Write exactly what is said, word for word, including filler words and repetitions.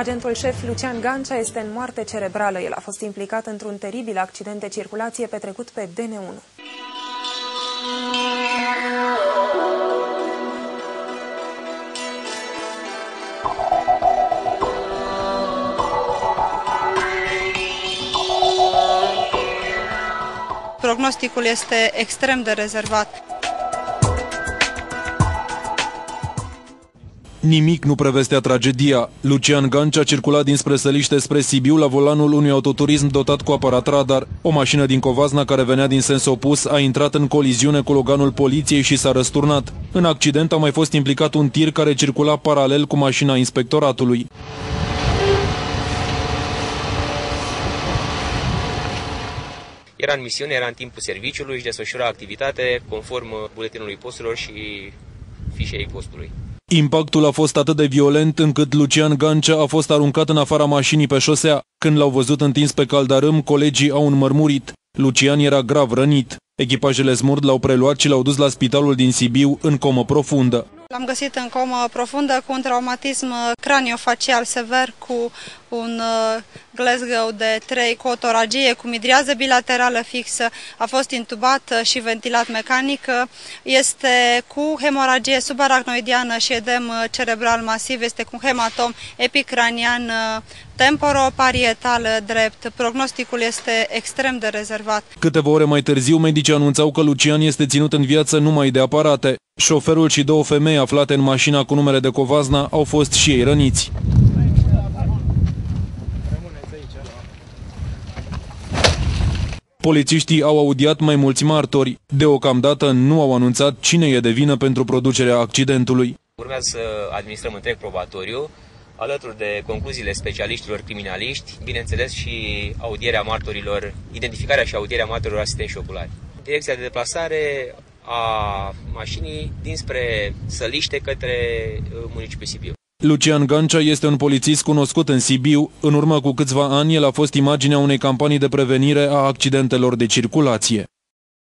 Agentul șef Lucian Gancea este în moarte cerebrală. El a fost implicat într-un teribil accident de circulație petrecut pe D N unu. Prognosticul este extrem de rezervat. Nimic nu prevestea tragedia. Lucian Gancea circula dinspre Săliște spre Sibiu la volanul unui autoturism dotat cu aparat radar. O mașină din Covasna care venea din sens opus a intrat în coliziune cu loganul poliției și s-a răsturnat. În accident a mai fost implicat un tir care circula paralel cu mașina inspectoratului. Era în misiune, era în timpul serviciului, își desfășura activitate conform buletinului posturilor și fișei postului. Impactul a fost atât de violent încât Lucian Gancea a fost aruncat în afara mașinii pe șosea. Când l-au văzut întins pe caldarâm, colegii au înmărmurit. Lucian era grav rănit. Echipajele SMURD l-au preluat și l-au dus la spitalul din Sibiu în comă profundă. L-am găsit în comă profundă cu un traumatism craniofacial sever, cu un Glasgow de trei, cu o toragie, cu midriază bilaterală fixă, a fost intubat și ventilat mecanic, este cu hemoragie subarachnoidiană și edem cerebral masiv, este cu hematom epicranian temporoparietal drept. Prognosticul este extrem de rezervat. Câteva ore mai târziu, medicii anunțau că Lucian este ținut în viață numai de aparate. Șoferul și două femei aflate în mașina cu numere de Covasna au fost și ei răniți. Polițiștii au audiat mai mulți martori. Deocamdată nu au anunțat cine e de vină pentru producerea accidentului. Urmează să administrăm întreg probatoriu, alături de concluziile specialiștilor criminaliști, bineînțeles și audierea martorilor, identificarea și audierea martorilor asistenți și oculari. Direcția de deplasare a mașinii dinspre Săliște către municipiul Sibiu. Lucian Gancea este un polițist cunoscut în Sibiu. În urmă cu câțiva ani, el a fost imaginea unei campanii de prevenire a accidentelor de circulație.